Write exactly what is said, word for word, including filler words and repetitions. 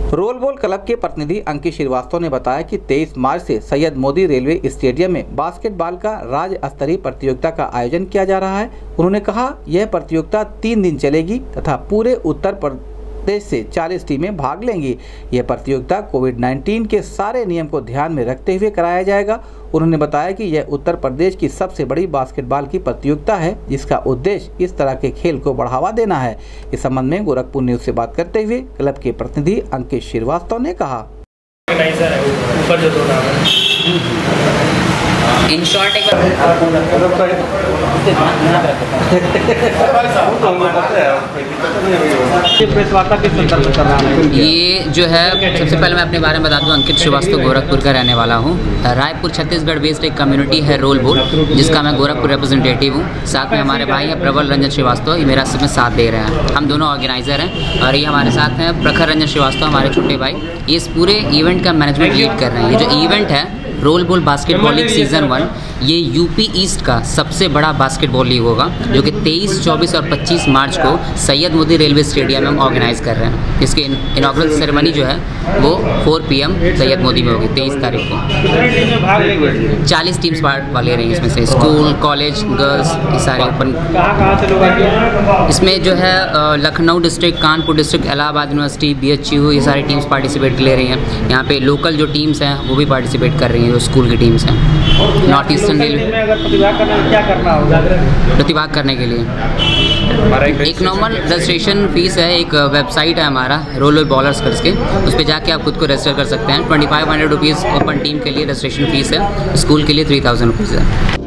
Role ball club के प्रतिनिधि अंकित श्रीवास्तव ने बताया कि तेईस मार्च से सैयद मोदी रेलवे स्टेडियम में बास्केटबॉल का राज्य स्तरीय प्रतियोगिता का आयोजन किया जा रहा है। उन्होंने कहा, यह प्रतियोगिता तीन दिन चलेगी तथा पूरे उत्तर प्रदेश से चालीस टीमें भाग लेंगी। यह प्रतियोगिता कोविड उन्नीस के सारे नियम को ध्यान में रखते हुए कराया जाएगा। उन्होंने बताया कि यह उत्तर प्रदेश की सबसे बड़ी बास्केटबॉल की प्रतियोगिता है, जिसका उद्देश्य इस तरह के खेल को बढ़ावा देना है। इस संबंध में गोरखपुर न्यूज से बात करते हुए क्लब के प्रतिनिधि अंकित श्रीवास्तव ने कहा, इन शॉर्ट एक ये जो है, सबसे पहले मैं अपने बारे में बता दूं, अंकित श्रीवास्तव गोरखपुर का रहने वाला हूं। रायपुर छत्तीसगढ़ बेस्ड एक कम्युनिटी है रोल बॉल, जिसका मैं गोरखपुर रिप्रेजेंटेटिव हूं। साथ में हमारे भाई हैं प्रबल रंजन श्रीवास्तव, ये मेरा इसमें साथ दे रहे हैं। हम दोनों ऑर्गेनाइजर हैं और ये हमारे साथ हैं प्रखर रंजन श्रीवास्तव, हमारे छोटे भाई। ये इस पूरे इवेंट का मैनेजमेंट लीड कर रहे हैं। ये जो इवेंट है roll ball basketball league season one, ये यूपी ईस्ट का सबसे बड़ा बास्केटबॉल लीग होगा, जो कि तेईस, चौबीस और पच्चीस मार्च को सैयद मोदी रेलवे स्टेडियम में हम ऑर्गेनाइज कर रहे हैं। इसकी इनॉग्रेशन सेरेमनी जो है वो चार पी एम सैयद मोदी में होगी तेईस तारीख को। चालीस टीम्स पार्ट वाले रही इसमें से, स्कूल, कॉलेज, गर्ल्स, ये सारे ओपन। इसमें जो है Lucknow district, Kanpur district, Allahabad university, B H U, ये सारी टीम्स पार्टिसिपेट ले रही हैं। यहाँ पे लोकल जो टीम्स हैं वो भी पार्टिसिपेट कर रही हैं, जो स्कूल की टीम्स हैं। नॉर्थ ईस्टर्न रेलवे में अगर प्रतिभाग करना है क्या करना होगा? प्रतिभाग करने के लिए एक नॉर्मल रजिस्ट्रेशन फीस है। एक वेबसाइट है हमारा रोल बॉलर्स करके, उस पर जाके आप खुद को रजिस्टर कर सकते हैं। Twenty five hundred rupees open team के लिए रजिस्ट्रेशन फीस है, स्कूल के लिए थ्री थाउजेंड रुपीज़ है।